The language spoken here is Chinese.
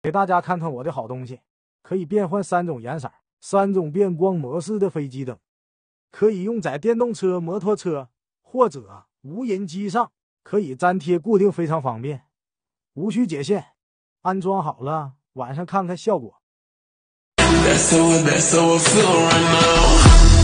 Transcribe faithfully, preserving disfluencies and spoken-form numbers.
给大家看看我的好东西，可以变换三种颜色，三种变光模式的飞机灯，可以用在电动车、摩托车或者无人机上，可以粘贴固定，非常方便，无需接线。安装好了，晚上看看效果。That's how, that's how I feel right now.